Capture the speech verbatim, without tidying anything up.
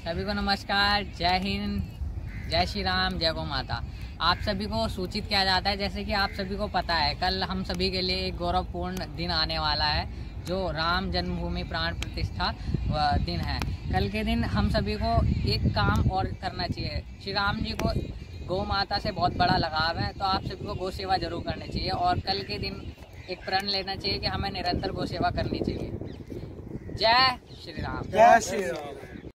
सभी को नमस्कार, जय हिंद, जय श्री राम, जय गौ माता। आप सभी को सूचित किया जाता है, जैसे कि आप सभी को पता है, कल हम सभी के लिए एक गौरवपूर्ण दिन आने वाला है, जो राम जन्मभूमि प्राण प्रतिष्ठा दिन है। कल के दिन हम सभी को एक काम और करना चाहिए। श्री राम जी को गौ माता से बहुत बड़ा लगाव है, तो आप सभी को गौ सेवा जरूर करनी चाहिए और कल के दिन एक प्रण लेना चाहिए कि हमें निरंतर गौ सेवा करनी चाहिए। जय श्री राम। जय श्री राम।